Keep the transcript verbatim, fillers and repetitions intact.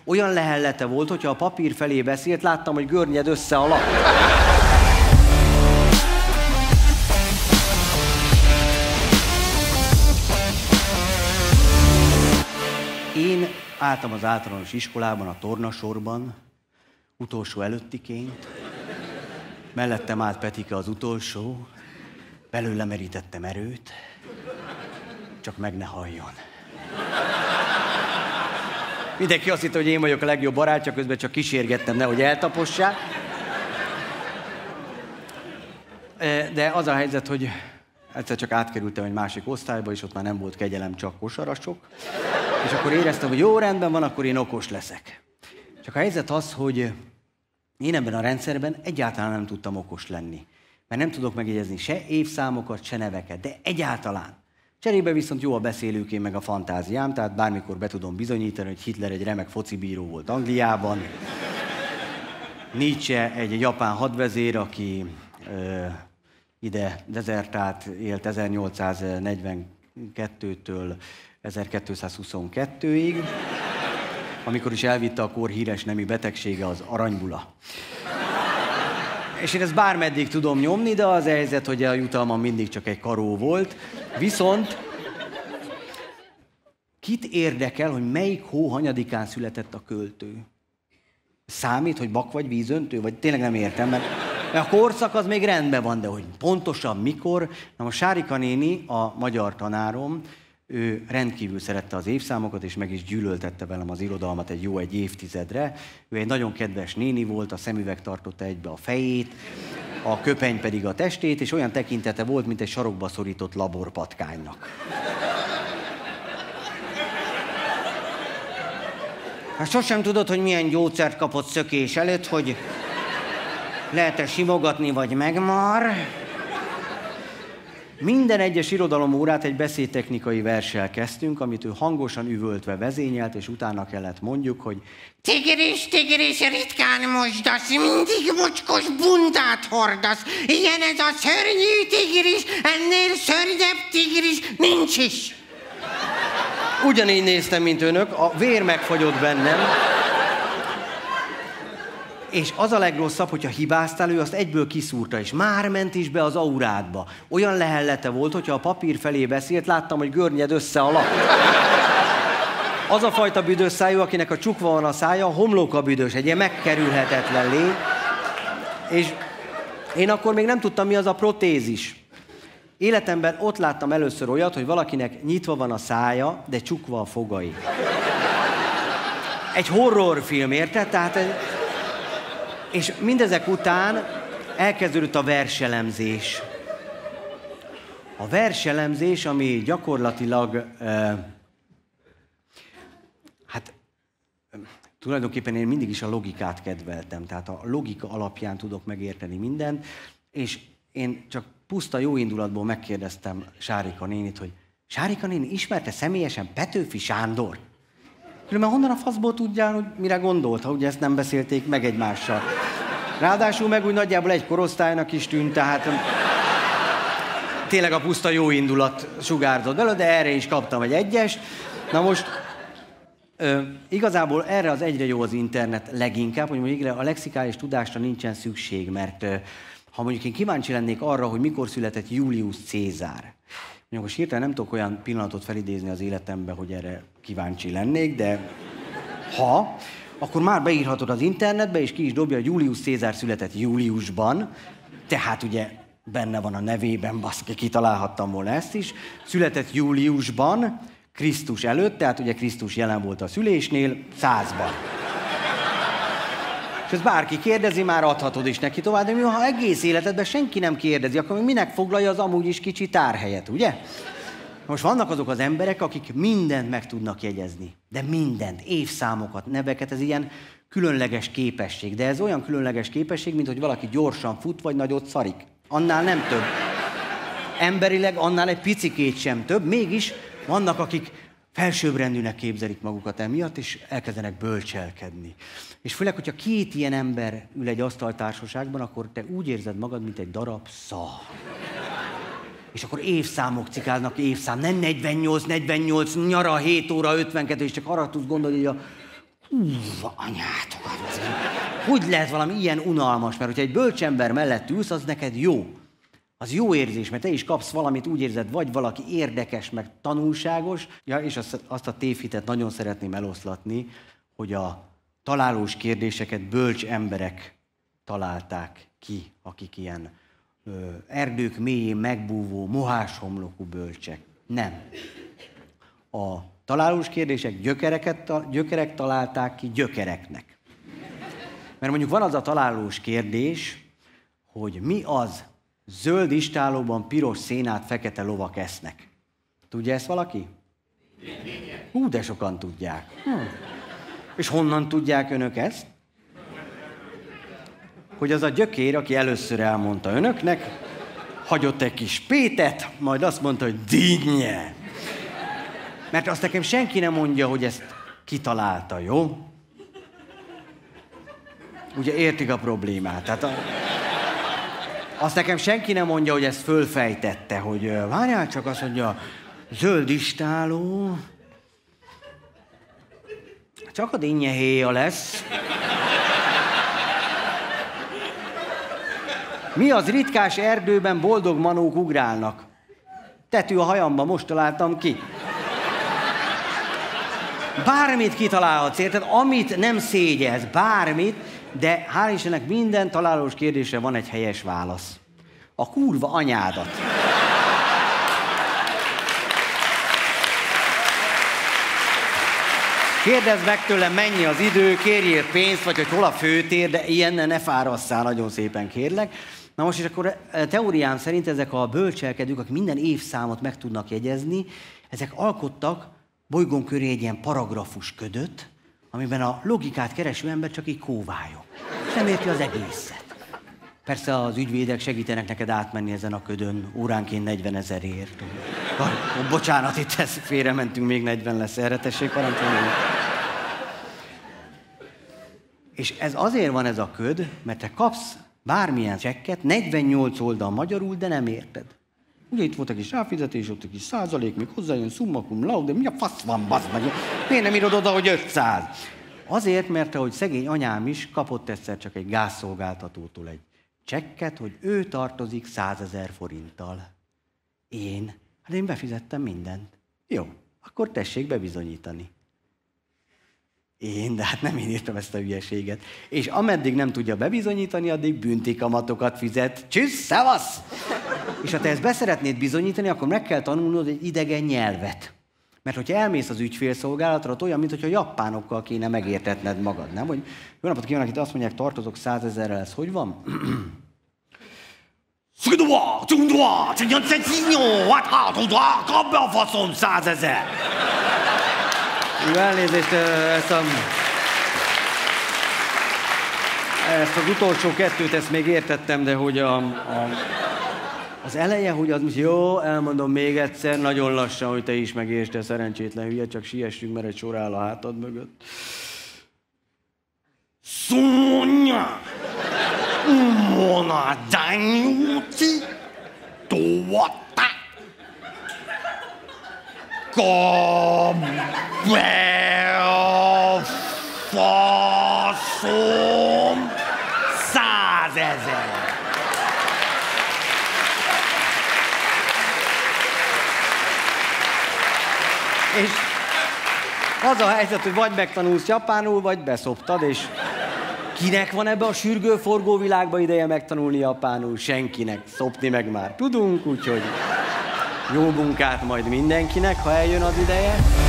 Olyan lehellete volt, hogyha a papír felé beszélt, láttam, hogy görnyed össze a lap. Én álltam az általános iskolában, a tornasorban, utolsó előttiként. Mellettem állt Petike az utolsó, belőle merítettem erőt, csak meg ne halljon. Mindenki azt hitte, hogy én vagyok a legjobb barátja, közben csak kísérgettem, nehogy eltapossák. De az a helyzet, hogy egyszer csak átkerültem egy másik osztályba, és ott már nem volt kegyelem, csak kosarasok. És akkor éreztem, hogy jó, rendben van, akkor én okos leszek. Csak a helyzet az, hogy én ebben a rendszerben egyáltalán nem tudtam okos lenni. Mert nem tudok megjegyezni se évszámokat, se neveket, de egyáltalán. Cserébe viszont jó a beszélőkém meg a fantáziám, tehát bármikor be tudom bizonyítani, hogy Hitler egy remek focibíró volt Angliában. Nietzsche egy japán hadvezér, aki ö, ide dezertált, élt ezernyolcszáznegyvenkettőtől ezerkétszázhuszonkettőig, amikor is elvitte a kor híres nemi betegsége, az aranybula. És én ezt bármeddig tudom nyomni, de az helyzet, hogy a jutalmam mindig csak egy karó volt. Viszont kit érdekel, hogy melyik hó hanyadikán született a költő? Számít, hogy bak vagy vízöntő? Vagy tényleg nem értem, mert a korszak az még rendben van, de hogy pontosan mikor? Na most Sárika néni, a magyar tanárom, ő rendkívül szerette az évszámokat, és meg is gyűlöltette velem az irodalmat egy jó egy évtizedre. Ő egy nagyon kedves néni volt, a szemüveg tartotta egybe a fejét, a köpeny pedig a testét, és olyan tekintete volt, mint egy sarokba szorított laborpatkánynak. Hát sosem tudod, hogy milyen gyógyszert kapott szökés előtt, hogy lehet-e simogatni, vagy megmar. Minden egyes irodalomórát egy beszédtechnikai verssel kezdtünk, amit ő hangosan üvöltve vezényelt, és utána kellett mondjuk, hogy tigris, tigris, ritkán mosdasz, mindig mocskos bundát hordasz. Ilyen ez a szörnyű tigris, ennél szörnyebb tigris nincs is. Ugyanígy néztem, mint önök, a vér megfagyott bennem. És az a legrosszabb, hogyha hibáztál, ő azt egyből kiszúrta, és már ment is be az aurádba. Olyan lehellete volt, hogyha a papír felé beszélt, láttam, hogy görnyed össze a lap. Az a fajta büdös szájú, akinek a csukva van a szája, a homloka büdös, egy ilyen megkerülhetetlen lény. És én akkor még nem tudtam, mi az a protézis. Életemben ott láttam először olyat, hogy valakinek nyitva van a szája, de csukva a fogai. Egy horrorfilm, érted? Tehát... És mindezek után elkezdődött a verselemzés. A verselemzés, ami gyakorlatilag, eh, hát tulajdonképpen én mindig is a logikát kedveltem, tehát a logika alapján tudok megérteni mindent, és én csak puszta jó indulatból megkérdeztem Sárika nénit, hogy Sárika néni, ismerte személyesen Petőfi Sándort? Különben honnan a faszból tudjál, hogy mire gondolt, ha ugye ezt nem beszélték meg egymással. Ráadásul meg úgy nagyjából egy korosztálynak is tűnt, tehát tényleg a puszta jó indulat sugárzott belőle, de erre is kaptam egy egyest. Na most ö, igazából erre az egyre jó az internet leginkább, hogy mondjuk a lexikális tudásra nincsen szükség, mert ö, ha mondjuk én kíváncsi lennék arra, hogy mikor született Julius Cézár, mondjuk most hirtelen nem tudok olyan pillanatot felidézni az életembe, hogy erre kíváncsi lennék, de ha, akkor már beírhatod az internetbe, és ki is dobja, hogy Julius Cézár született júliusban, tehát ugye benne van a nevében, baszki, kitalálhattam volna ezt is, született júliusban, Krisztus előtt, tehát ugye Krisztus jelen volt a szülésnél, százban. És ezt bárki kérdezi, már adhatod is neki tovább, de mi, ha egész életedben senki nem kérdezi, akkor minek foglalja az amúgy is kicsi tárhelyet, ugye? Most vannak azok az emberek, akik mindent meg tudnak jegyezni, de mindent, évszámokat, neveket, ez ilyen különleges képesség. De ez olyan különleges képesség, mint hogy valaki gyorsan fut, vagy nagyot szarik. Annál nem több. Emberileg annál egy picikét sem több, mégis vannak, akik felsőbbrendűnek képzelik magukat emiatt, és elkezdenek bölcselkedni. És főleg, hogyha két ilyen ember ül egy asztaltársaságban, akkor te úgy érzed magad, mint egy darab szar. És akkor évszámok cikáznak, évszám, nem negyvennyolc, negyvennyolc, nyara, hét óra, ötvenkettő, és csak arra tudsz gondolni, hogy a Úva anyátokat! Hogy lehet valami ilyen unalmas? Mert hogyha egy bölcsember mellett ülsz, az neked jó. Az jó érzés, mert te is kapsz valamit, úgy érzed, vagy valaki érdekes, meg tanulságos. Ja, és azt, azt a tévhitet nagyon szeretném eloszlatni, hogy a találós kérdéseket bölcs emberek találták ki, akik ilyen ö, erdők mélyén megbúvó, moháshomlokú bölcsek. Nem. A találós kérdések gyökereket, gyökerek találták ki gyökereknek. Mert mondjuk van az a találós kérdés, hogy mi az zöld istálóban piros szénát fekete lovak esznek. Tudja ezt valaki? Hú, de sokan tudják. Hm. És honnan tudják önök ezt? Hogy az a gyökér, aki először elmondta önöknek, hagyott egy kis pétet, majd azt mondta, hogy dignye. Mert azt nekem senki nem mondja, hogy ezt kitalálta, jó? Ugye értik a problémát. Tehát a... azt nekem senki nem mondja, hogy ezt fölfejtette, hogy várjál csak, azt mondja, zöld istáló, csak a dinnye héja lesz. Mi az ritkás erdőben boldog manók ugrálnak? Tető a hajamba, most találtam ki. Bármit kitalálhatsz, érted? Amit nem szégyelsz, bármit, de hál' Istennek minden találós kérdésre van egy helyes válasz. A kurva anyádat. Kérdezd meg tőlem, mennyi az idő, kérjél pénzt, vagy hogy hol a főtér, de ilyennel ne fárasszál, nagyon szépen kérlek. Na most és akkor teóriám szerint ezek a bölcselkedők, akik minden évszámot meg tudnak jegyezni, ezek alkottak bolygón köré egy ilyen paragrafus ködöt, amiben a logikát kereső ember csak így kóvályog. És nem érti az egészet. Persze az ügyvédek segítenek neked átmenni ezen a ködön, óránként negyvenezerért. Bocsánat, itt ezt félrementünk, még negyven lesz, erre tessék parancsolni. És ez azért van ez a köd, mert te kapsz bármilyen csekket, negyvennyolc oldal magyarul, de nem érted. Ugye itt volt egy kis ráfizetés, ott egy kis százalék, még hozzájön summa cum laude, mi a fasz van, basz meg? Miért nem írod oda, hogy ötszáz? Azért, mert ahogy szegény anyám is kapott egyszer csak egy gázszolgáltatótól egy csekket, hogy ő tartozik százezer forinttal. Én? Hát én befizettem mindent. Jó, akkor tessék bebizonyítani. Én, de hát nem én írtam ezt a hülyeséget. És ameddig nem tudja bebizonyítani, addig büntikamatokat fizet. Csüssz, szevasz! És ha te ezt beszeretnéd bizonyítani, akkor meg kell tanulnod egy idegen nyelvet. Mert hogyha elmész az ügyfélszolgálatra, ott olyan, mintha japánokkal kéne megértetned magad, nem? Hogy jó napot kívánok, itt azt mondják, tartozok százezerrel, ez hogy van? Kapd a faszom, százezer! Jó, elnézést, ezt a... Ezt az utolsó kettőt, ezt még értettem, de hogy a... a az eleje, hogy az jó, elmondom még egyszer, nagyon lassan, hogy te is megértsd, te szerencsétlen hülye, csak siessünk, mert egy sor áll a hátad mögött. Szonya! Mona dányúci! Tovata! Kabbe a faszom! Százezer! És az a helyzet, hogy vagy megtanulsz japánul, vagy beszoptad, és kinek van ebbe a sürgőforgó világba ideje megtanulni japánul? Senkinek. Szopni meg már tudunk, úgyhogy jó munkát majd mindenkinek, ha eljön az ideje.